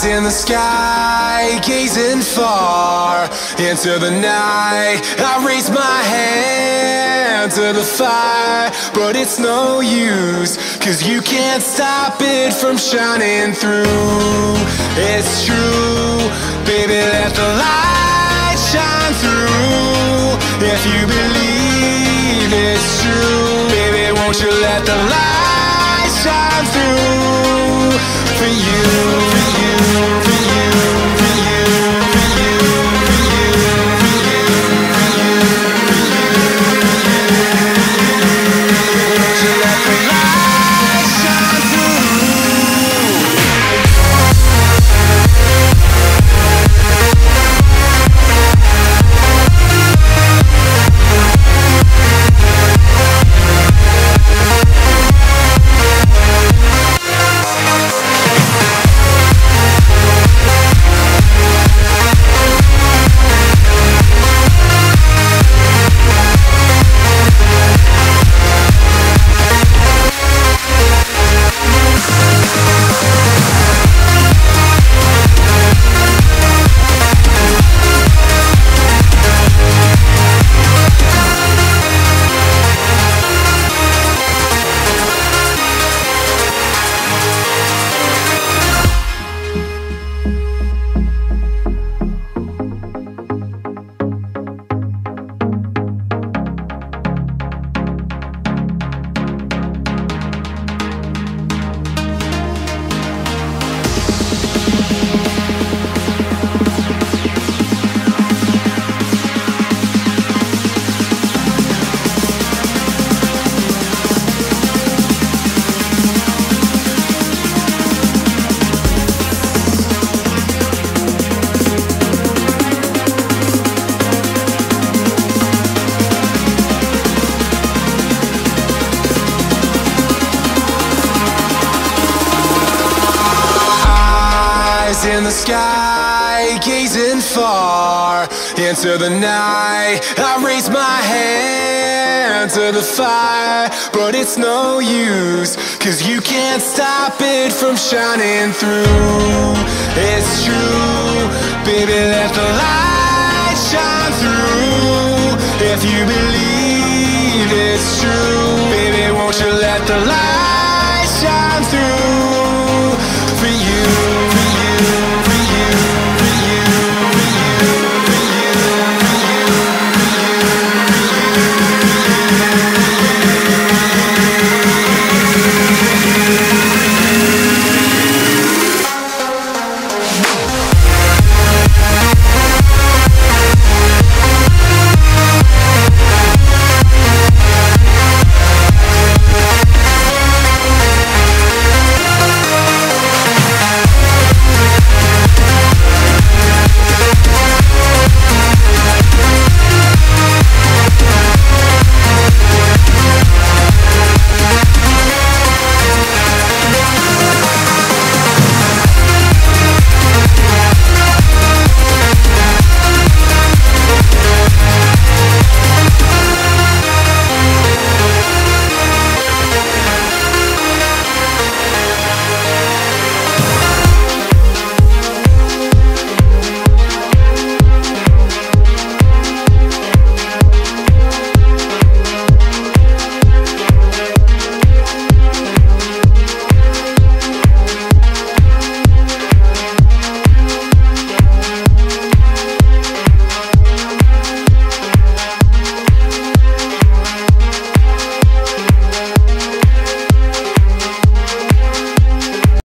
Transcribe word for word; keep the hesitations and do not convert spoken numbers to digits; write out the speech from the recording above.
In the sky, gazing far into the night, I raise my hand to the fire, but it's no use, cause you can't stop it from shining through. It's true, baby, let the light shine through. If you believe it's true, baby, won't you let the light shine through for you, for you, for you, for you, for you, for you, for you, for you, for you. Won't you let the light shine through? In the sky, gazing far into the night, I raise my hand to the fire, but it's no use, cause you can't stop it from shining through. It's true, baby, let the light shine through. If you believe it's true, baby, won't you let the light